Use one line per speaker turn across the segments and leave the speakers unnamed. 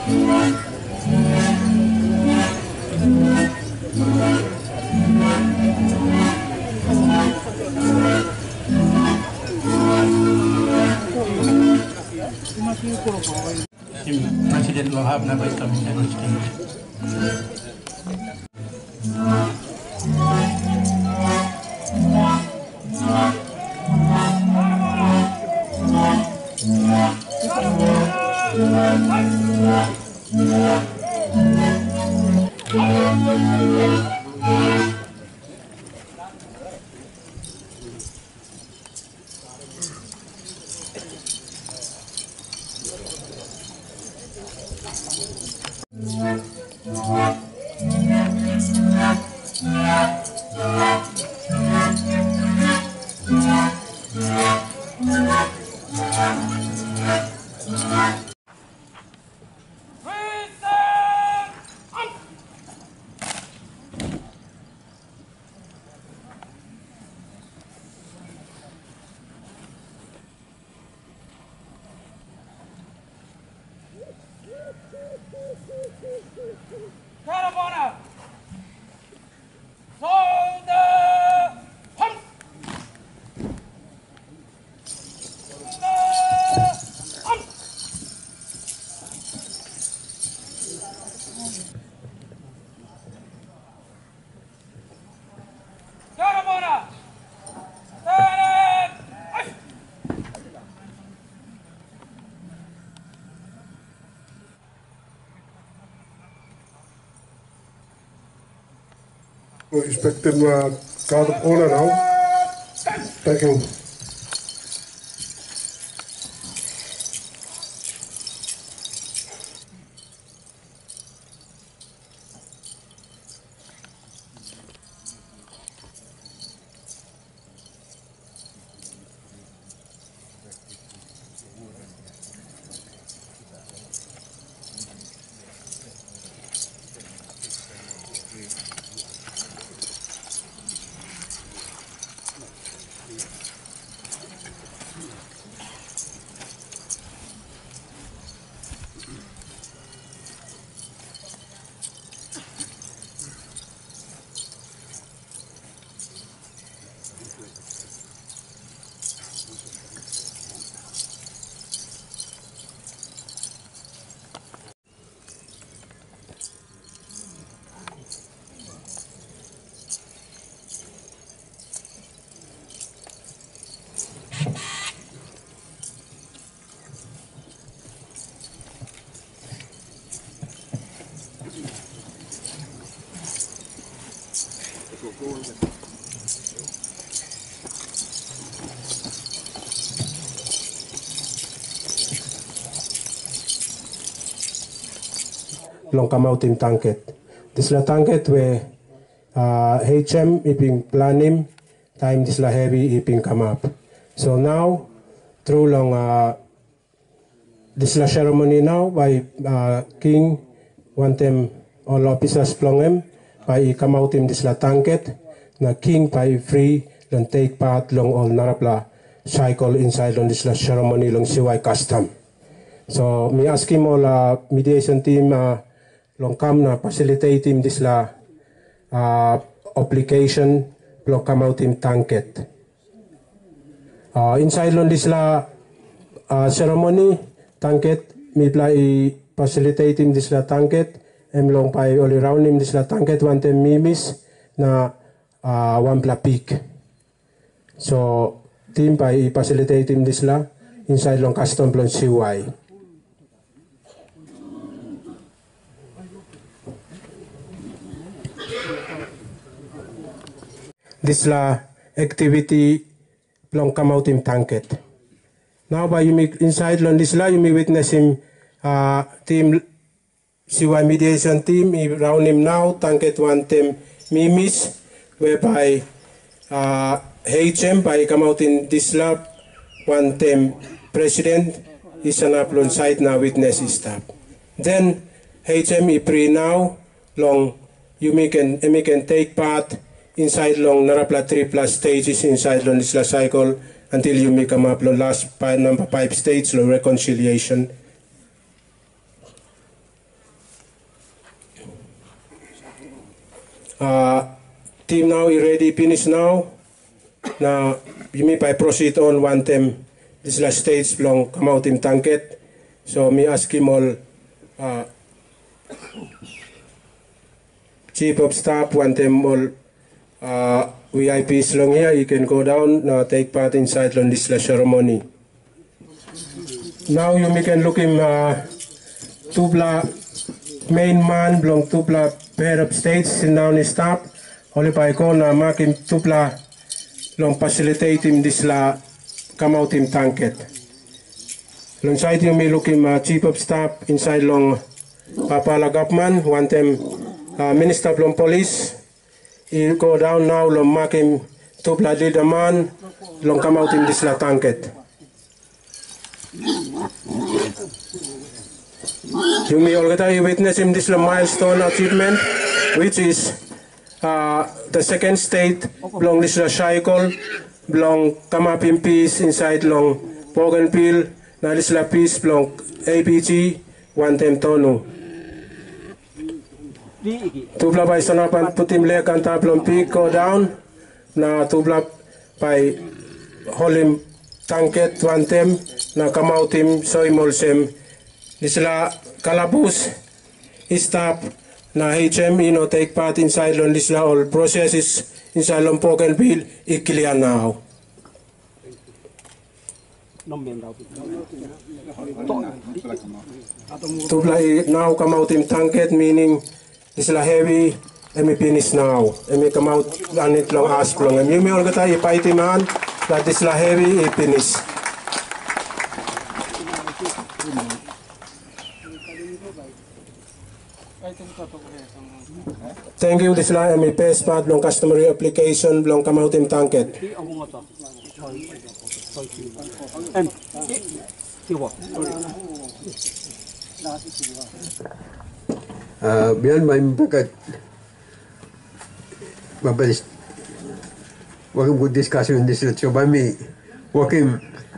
Presiden Lohab na baik kami negosiasi.
Toroama!
We're expecting crowd of honor now. Thank you.
Long come out in Tanket. This la Tanket where HM iping planim time this la heavy iping come up. So now through long this la ceremony now by King want them all officers plong him by come out in this la Tanket na King by free and take part long all narapla cycle inside on this la ceremony long siwai custom. So me ask him all mediation team long come na facilitate him this la application long come out in Tanket. Inside on this la ceremony Tanket me play facilitate him this la Tanket long by all around him this la Tanket want them mimis na one pla peak. So team by facilitate him this la inside long custom plong CY. This la activity long come out in Tanket. Now by you make inside on this la you may witness him team CY mediation team around him now Tanket one team mimis whereby HM by come out in this lab one team president is an upload site now witness staff. Then HM pre now long you can take part inside long narapla 3+ stages inside long this cycle until you may come up long last number 5 stage long reconciliation. Team now is ready, finish now. Now, you may by proceed on one team. This last stage belong come out in Tanket. So me ask him all Chief of Staff, one team all VIPs long here. You can go down now, take part inside on this last ceremony. Now you can look him tupla main man belong tupla pair of states in down his staff. Only by go na mark him tupla long facilitate him this la come out him Tanket. Long side you may look him Chief of Staff inside long Papaala government, one time Minister long Police. He go down now long mark him tupla leader man long come out him this la Tanket. You may already witness him this milestone achievement, which is the second state belong this cycle belong come up in peace inside long Bougainville. Now this peace belong ABG, one time Tonu. Tupla by sanapan putim le kanta belong peak go down. Now tupla by holim Tanket one time. Na come out him soy molsem. This la kalabus staff na HM take part inside on this la all processes inside on Bougainville ikilian now. Tupla now come out in Tanket, meaning this la heavy and me finish now. And me come out and it long ask long. And you may all get a fighting man that this la heavy finish. Thank you. This is my best part long customary application long come out in Tanket.
Beyond my packet, working good discussion in this lecture by me, working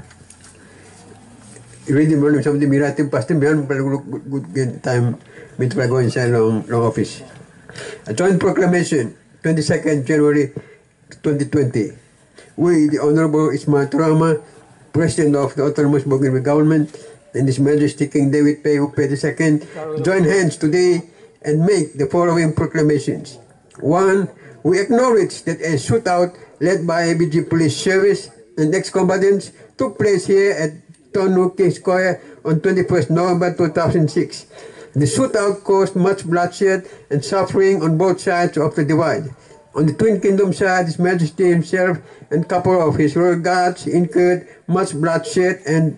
reading volume something miratim pastim beyond good time me to go inside long office. A joint proclamation, 22nd January 2020. We, the Honorable Ismael Toroama, President of the Autonomous Bougainville Government, and His Majesty King David Pei II, join hands today and make the following proclamations. 1. We acknowledge that a shootout led by ABG Police Service and ex-combatants took place here at Tonu King Square on 21st November 2006. The shootout caused much bloodshed and suffering on both sides of the divide. On the Twin Kingdom side, His Majesty himself and a couple of his royal guards incurred much bloodshed and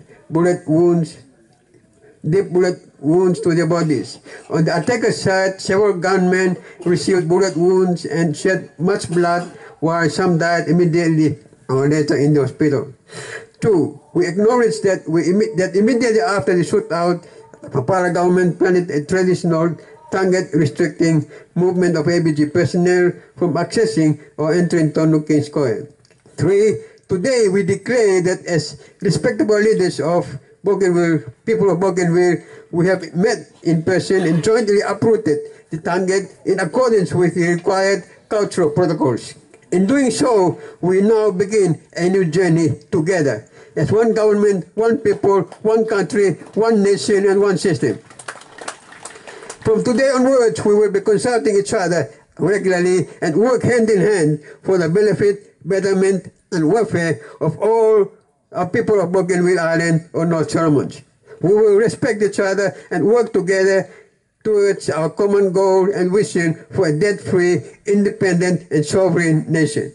deep bullet wounds to their bodies. On the attacker's side, several gunmen received bullet wounds and shed much blood, while some died immediately or later in the hospital. 2. We acknowledge that immediately after the shootout, the Papaala government planned a traditional Tanget restricting movement of ABG personnel from accessing or entering Tonu King Square. 3. Today we declare that as respectable leaders of Bougainville, people of Bougainville, we have met in person and jointly uprooted the Tanget in accordance with the required cultural protocols. In doing so, we now begin a new journey together as one government, one people, one country, one nation, and one system. From today onwards, we will be consulting each other regularly and work hand in hand for the benefit, betterment, and welfare of all people of Bougainville Island or North Solomons. We will respect each other and work together towards our common goal and vision for a debt-free, independent, and sovereign nation.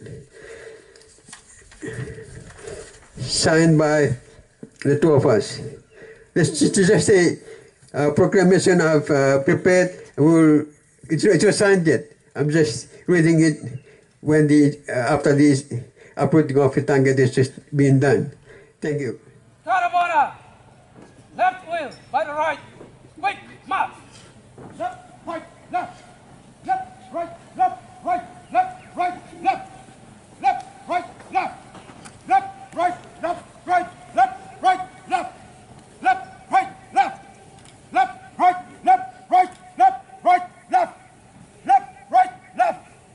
Signed by the two of us. This is just a proclamation I've prepared. It's not signed yet. I'm just reading it when after the uprooting of the Tanget is just being done. Thank you.
Toroama, left wheel by the right. Quick, march. Left, right, left. Left, right, left, right, left, right, left. Left, right, left. Left, right, left, right, left, right, left. Left, right, left. Left, right, left, right, left, right, left. Left, right, left.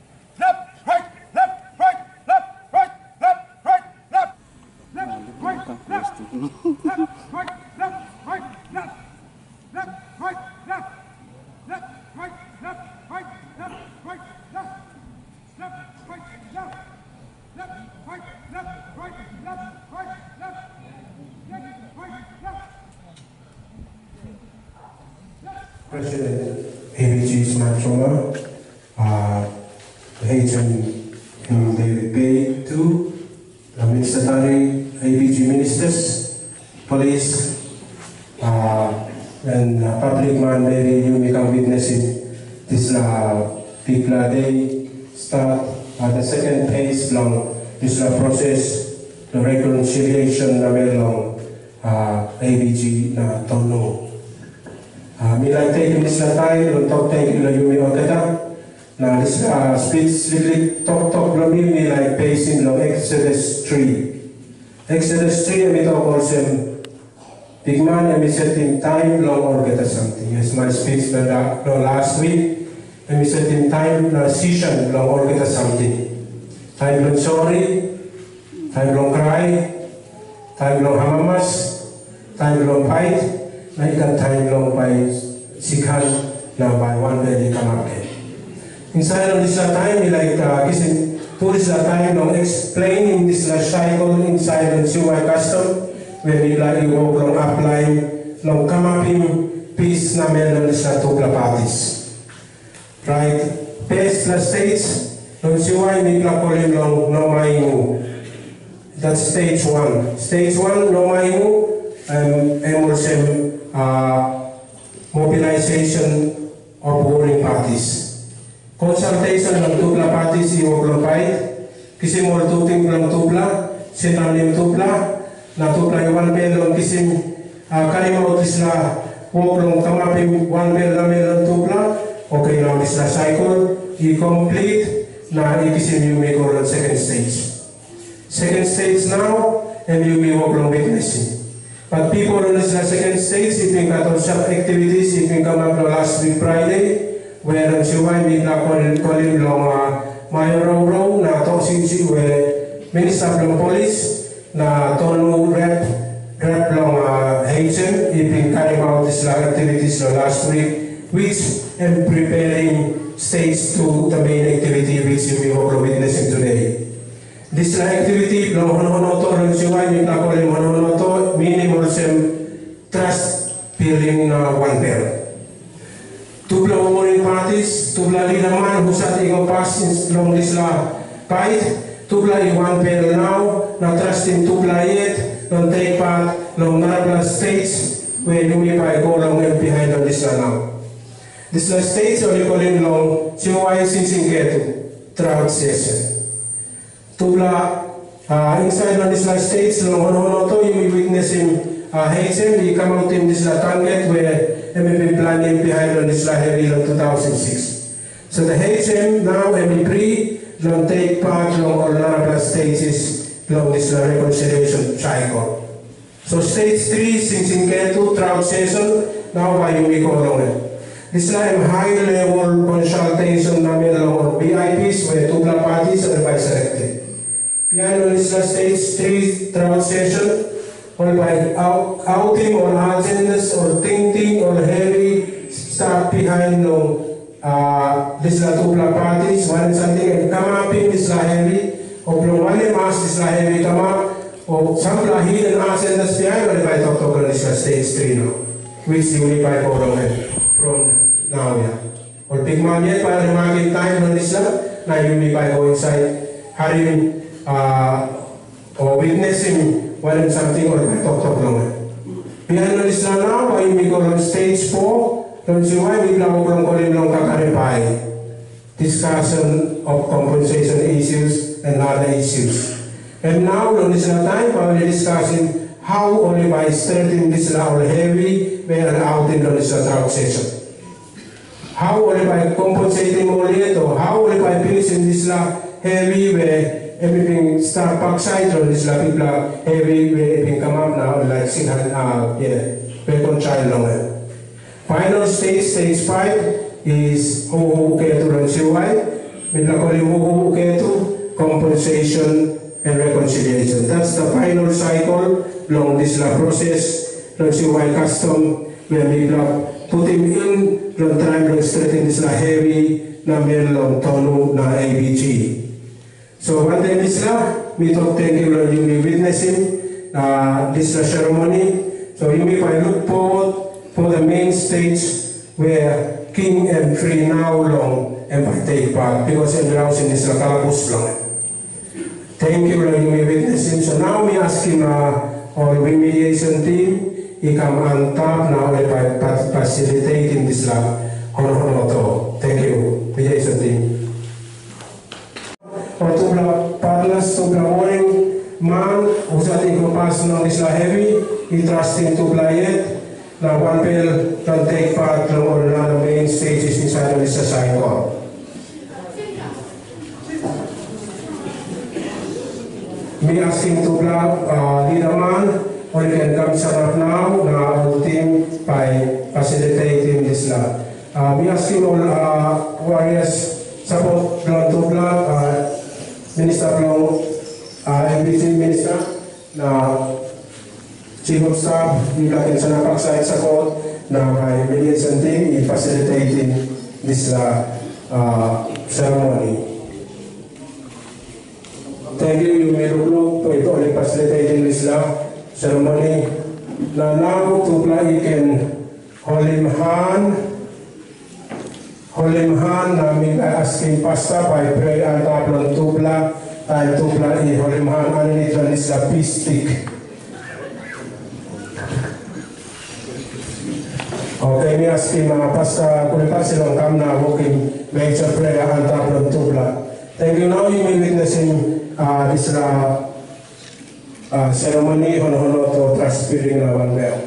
President ABG Ismael, Agent David Bay, two, the Ministry ABG ministers, police, and public man, maybe you become witnessing this big day start the second phase long this process, the reconciliation na merong ABG na Tonu. Me like taking this time to talk thank you you me okata na this speech really talk me like basing long Exodus 3 me talk also big man and me setting time long or get something as my speech last week and me setting time na season long or get something time long sorry time long cry time long hamamas time long fight na ikan time long by sikhan na by one day kamake. Inside of this time, like kissing, put this time long explaining this cycle inside of CY custom, where we like you go long apply long kamaping peace na meron sa tupla parties. Right, best na states, long CY may plakolim long no maingu. That's stage 1. Stage 1 no maingu, emulsem mobilization of warring parties. Consultation ng tupla parties iwoglopay, kisim ol tuting ng tupla, sinanim tupla, na tupla iwan belong kisim kalimau tisla woglong kamapim one bel na melong tupla, okay na tisla cycle, i-complete na ikisim yumi ko ng second stage. Second stage now, and yumi woglong witnessing. But people on this second stage, if you got on some activities, if you come up last week Friday, where I'm sure I meet na calling long Mayor na toxin where Minister of Police na Tonu rep long Haitian, if you carry out this activities last week, which am preparing stage to the main activity which you will be witnessing today. This activity, long honoto, long siway, yung nakulim honoto, minimal sem trust building na one pair. Tupla warring parties, tupla di naman, husat ikaw pass long isla fight, tupla i one pair now, na trust in tupla yet, long take part, long narabla states, where you may go long behind on this now. This states, or you call him long, siway sinsingetu, trout session. Tupla inside on this states, long honoto, you will witness him Haitian, he come out in this target where MPP planning behind on this heavy in 2006. So the Haitian now MP3 don't take part long all other stages long this reconciliation cycle. So stage 3 since in Ketu trout session now by you go long. This time high level consultation namin long VIPs where tupla parties are by selected. Behind on this stage 3 trout session, or by outing or agendas or thinking or heavy stuff behind this tupla parties, one something and come up in this heavy, or one mass this heavy come up, or some hidden agendas behind or by talk on this stage 3 now, which you will by from now, yeah. Or big man yet by remarking time on this now you may by go inside, having or witnessing when something or talk long. Behind this now, why we go on stage 4, don't you why we long kakaripay. Discussion of compensation issues and other issues. And now on this time, we are discussing how only by starting this level heavy, we are out in this drought session. How only by compensating only or how only by finishing this heavy where everything start backside on this people heavy where come up now like 600 reconcile longer. Final stage 5 is who to run CY, who compensation and reconciliation. That's the final cycle long this process long CY custom where we put him in long time long straighten this heavy na long Tonu na ABG. So one day this we talk thank you Lord, you will witnessing this ceremony. So you may look forward for the main stage where king and free now long and take part because in house in this kalabus lang. Thank you, Lord, you may witness him. So now we ask him our remediation team, he come on top now by facilitating this hono. Thank you, remediation team. Tubla partners, tubla morning man, usat ikopas ng isla heavy, he trusting tubla yet. Now one bill can take part from all the main stages inside of this cycle. Me asking to leader man, or you can come set up now, our team by facilitating this lab. Me asking all warriors support blood to blood, Minister Long, ABG Minister, Chief of Staff, you can sa napakside support na by mediation team in facilitating this ceremony. Thank you, Mirulu, to ito facilitating this ceremony. Now, Tubla, you can hold him hand, namin asking Pastor by pray and tablon Tubla, tayo Tubla, hold him hand, underneath this peace stick. Okay, me asking mga Pastor, kung pa silang come na walking major prayer and tablon Tubla. Thank you. Now you may witnessing this ceremony hono to transpiring na one bell.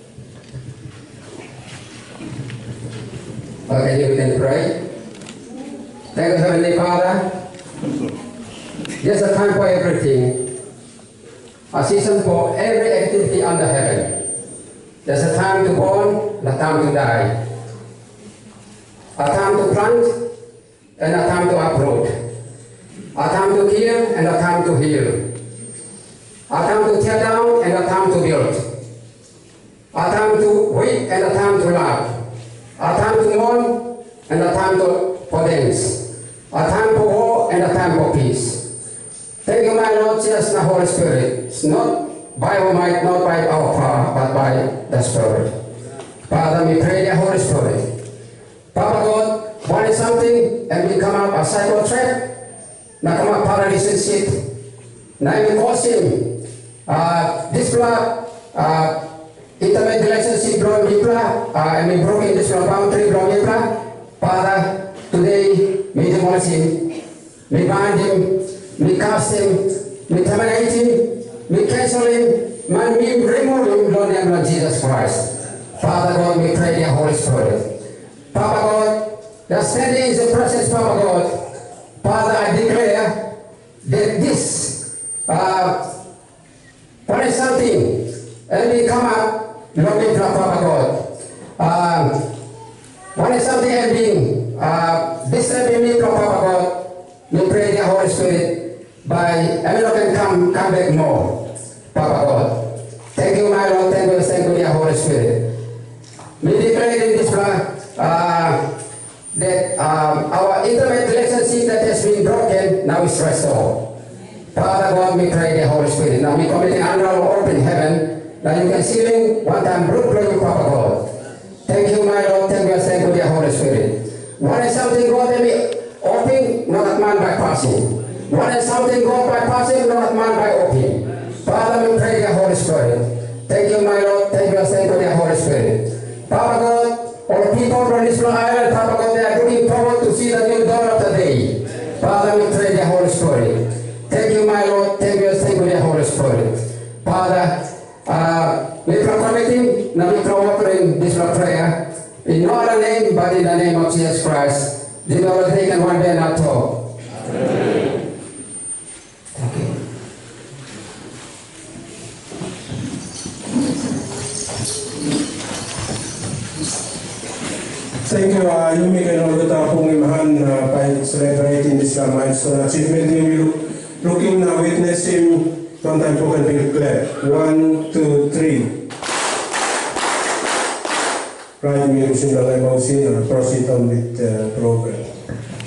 Okay, you can pray. Thank you, Heavenly Father. There's a time for everything. A season for every activity under heaven. There's a time to born, a time to die. A time to plant and a time to uproot. A time to kill and a time to heal. A time to tear down and a time to build. A time to weep and a time to laugh. A time to mourn and a time for dance. A time for war and a time for peace. Thank you, my Lord, Jesus, the Holy Spirit. It's not by our might, not by our power, but by the Spirit. Father, we pray the Holy Spirit. Papa God, wanted something and we come up a cycle trap. Na come up relationship. Na we cause him this blood intimate relationship from Hipla and we broke in this boundary from Hipla. Father, today we demolish him, we bind him, we cast him, we terminate him, we cancel him, man, we remove him, Lord, in the name of Jesus Christ. Father God, we pray the Holy Spirit. Papa God, the standing is the presence, Papa God. Father, I declare that this what is something and we come up, Lord, we pray, Papa God. What is something and being disturbing me, Papa God, we pray the Holy Spirit by everyone can come back more, Papa God. Thank you, my Lord, thank you, the Holy Spirit. We declare in this that our intimate relationship that has been broken now is restored. Father God, we pray the Holy Spirit. Now we commit under open heaven that you can see him one time broke you, Papa God. Thank you, my Lord, thank you, the Holy Spirit. What is something God that we open, not man by passing. What is something God by passing, not man by opening. Father, we pray the Holy Spirit. Thank you, my Lord, thank you, the Holy Spirit. Papa God, all people from this island, Papa God, they are looking forward to see the new dawn of the day. Father, we pray the Holy Spirit. Thank you, my Lord. Thank you, the Holy Spirit. Father, we proclaim him, now we offering this prayer in no other name but in the name of Jesus Christ. The Lord take and one day not talk. Amen. Thank you.
Thank you, Yumi and all the Pungimahan by celebrating this milestone achievement. We looking now witness him, one time you can be clear. 1, 2, 3. Right, we using the level scene and proceed on with the program.